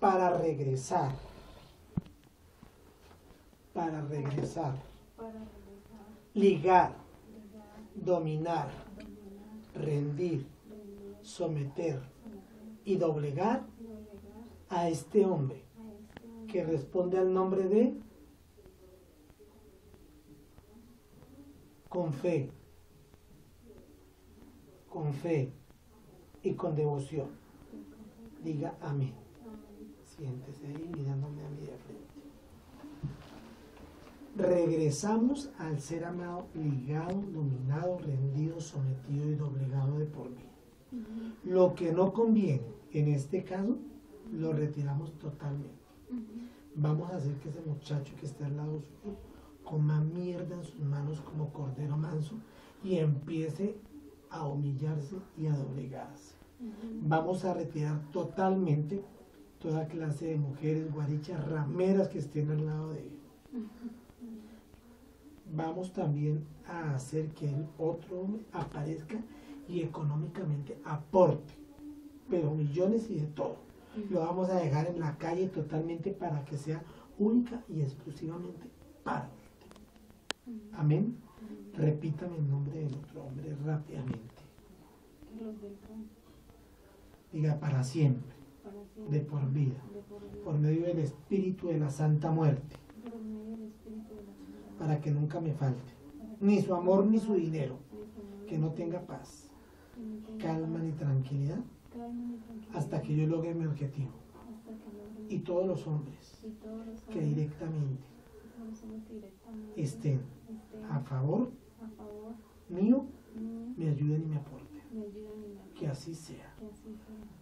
para regresar, ligar, dominar, rendir, someter y doblegar a este hombre que responde al nombre de con fe y con devoción. Diga amén. Siéntese ahí mirándome a mí de frente. Regresamos al ser amado, ligado, dominado, rendido, sometido y doblegado de por vida. Lo que no conviene, en este caso, lo retiramos totalmente. Vamos a hacer que ese muchacho que está al lado suyo coma mierda en sus manos como cordero manso y empiece a humillarse y a doblegarse. Vamos a retirar totalmente toda clase de mujeres, guarichas, rameras que estén al lado de él. Vamos también a hacer que el otro hombre aparezca y económicamente aporte, pero millones y de todo. Lo vamos a dejar en la calle totalmente para que sea única y exclusivamente para usted. Amén. Repítame el nombre del otro hombre rápidamente. Diga para siempre, de por vida, por medio del espíritu de la Santa Muerte, para que nunca me falte ni su amor ni su dinero, que no tenga paz, calma ni tranquilidad, hasta que yo logre mi objetivo. Y todos los hombres que directamente estén a favor mío, me ayuden y me aporten. Que así sea.